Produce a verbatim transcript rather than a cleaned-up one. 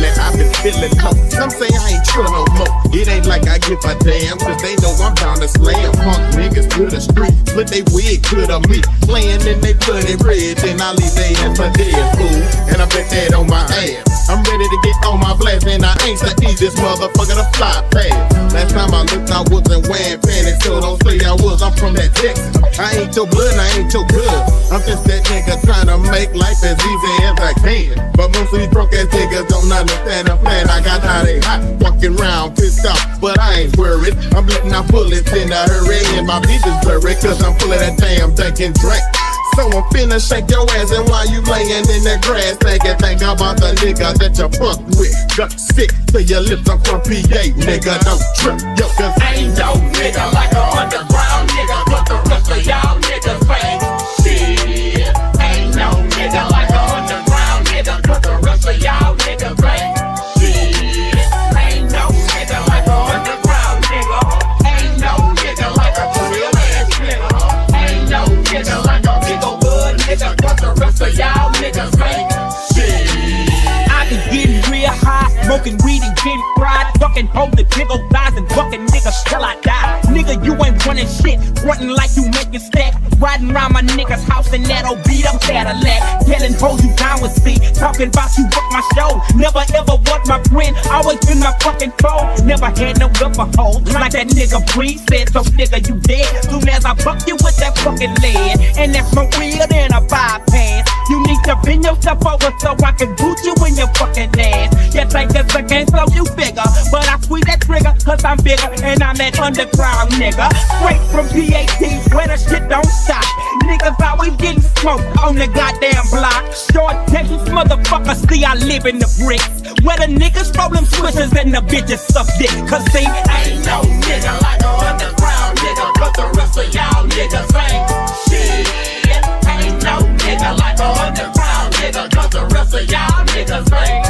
lately I've been feeling low. Some say I ain't true no more. It ain't like I give a damn, cause they know I'm down to slam punk niggas to the street. Put they wig to the meat, playing in they bloody red, then I leave they ass for dead, fool. And I bet that on my ass. I'm ready to get on my blast, and I ain't to eat this motherfucker to fly past. Last time I looked, I wasn't wearing panties, so don't say I was. I'm from that Texas. I ain't your blood, I ain't your blood. I'm just that nigga trying to make life as easy as I can. But most of these broke ass niggas don't understand the plan. I got how they hot, walking around pissed off, but I ain't worried. I'm letting out bullets in a hurry, and my bitch is blurry, cause I'm full of that damn thinking drink. So I'm finna shake your ass, and while you laying in that grass, think and think about the nigga that you fuck with. Got sick to your lips, I'm from P A, nigga, don't trip, yo, cause ain't no nigga like a underground nigga, but the rest of y'all niggas fake shit. Ain't no nigga like a underground nigga, but the rest of y'all niggas fake shit. Ain't no nigga like a underground nigga. Ain't no nigga like a real ass nigga. Ain't no nigga like a big ol' hood nigga, but the rest of y'all niggas fake shit. I be getting real high, smoking weed and getting fried, fucking holding nigga thighs and fucking niggas till I die. Nigga, you ain't running shit, running like you making stack. Riding around my nigga's house in that old beat up Cadillac. Telling hoes you down with speed, talking about you book my show. Never ever want my friend, always been my fucking foe. Never had no upper hold, like that nigga Bree said. So nigga, you dead, soon as I fuck you with that fucking lead. And that's more real than a bypass. You need to bend yourself over so I can boot you in your fucking ass. You think it's a game, so you bigger, but I squeeze that trigger, cause I'm bigger, and I'm that underground nigga. Straight from P A T, where the shit don't stop. Niggas always getting smoked on the goddamn block. Short Texas motherfuckers, see I live in the bricks, where the niggas rolling switches and the bitches suck dick. Cause see, ain't no nigga like a underground nigga, but the rest of y'all niggas ain't shit. Ain't no nigga like a underground nigga, cause the rest of y'all niggas ain't